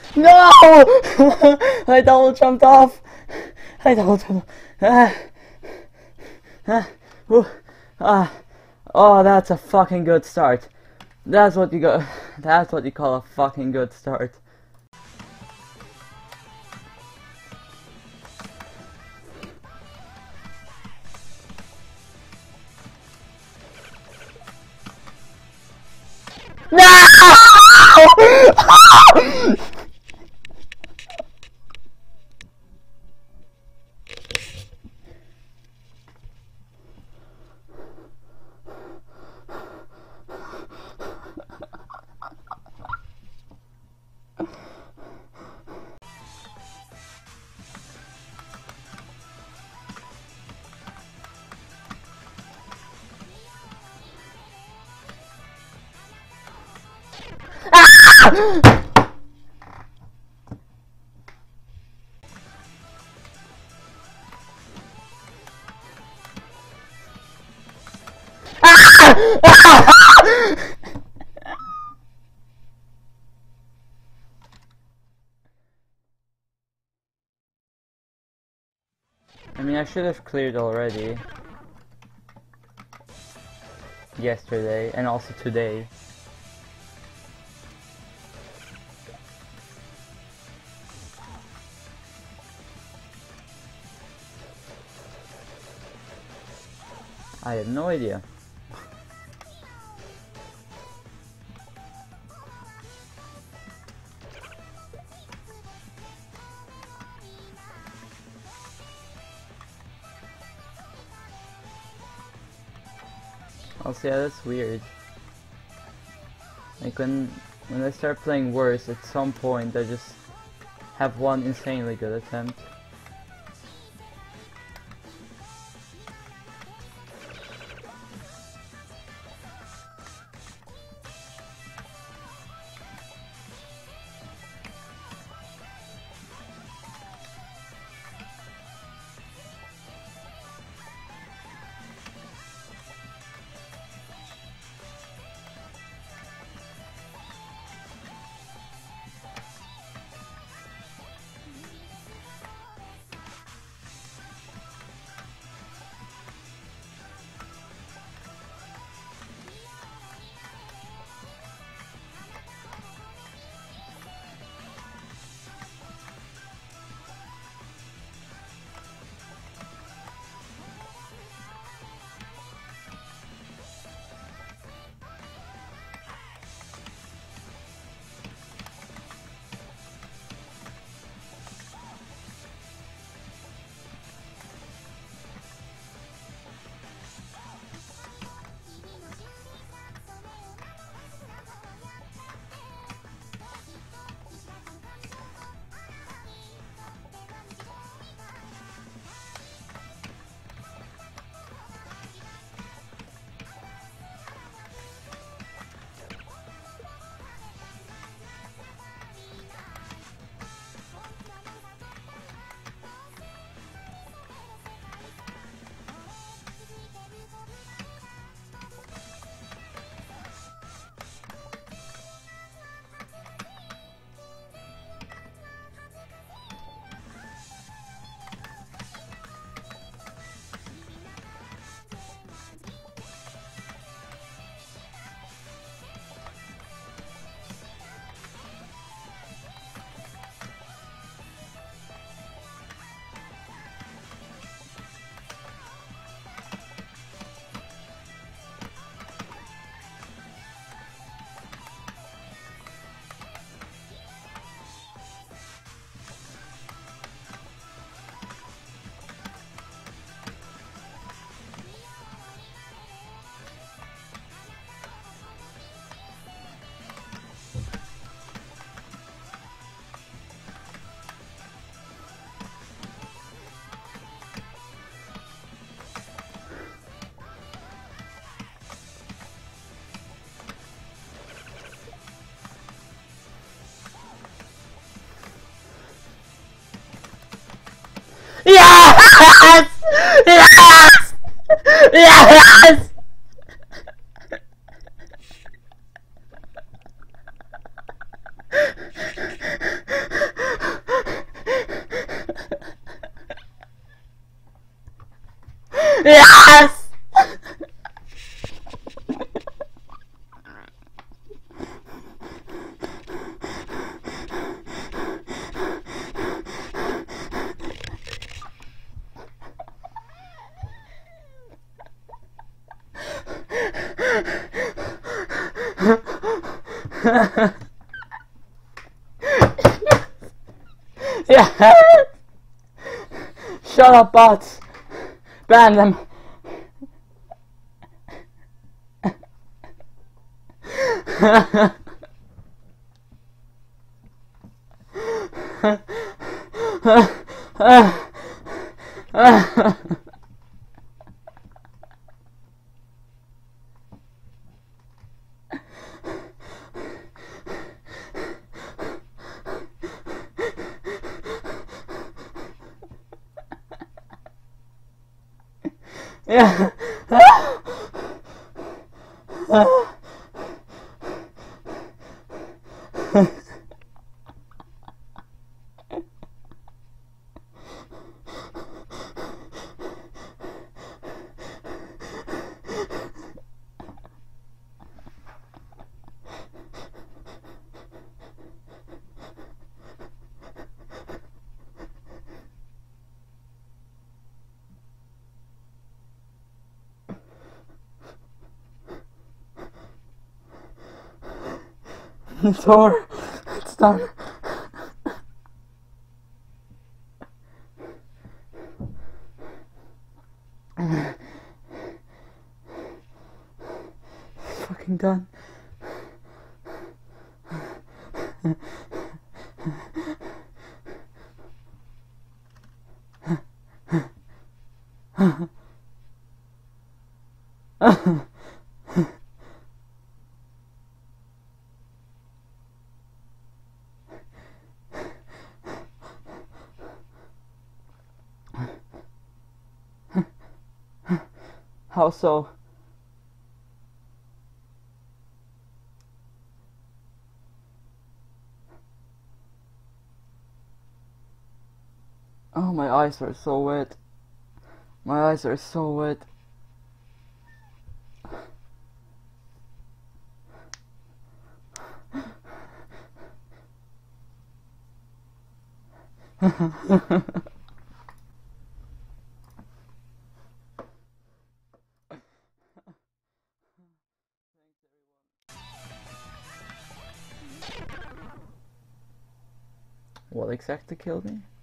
No! I double jumped off. I double jumped. Oh, that's a fucking good start. That's what you go. That's what you call a fucking good start. No! I mean, I should have cleared already. Yesterday, and also today. I have no idea. Also, yeah, that's weird. Like when I start playing worse, at some point I just have one insanely good attempt. Yes! Yes! Yes! Yes! Yeah. Shut up, bots. Ban them. Yeah. It's over. It's done. It's fucking done. How so? Oh, my eyes are so wet. My eyes are so wet. What exactly killed me?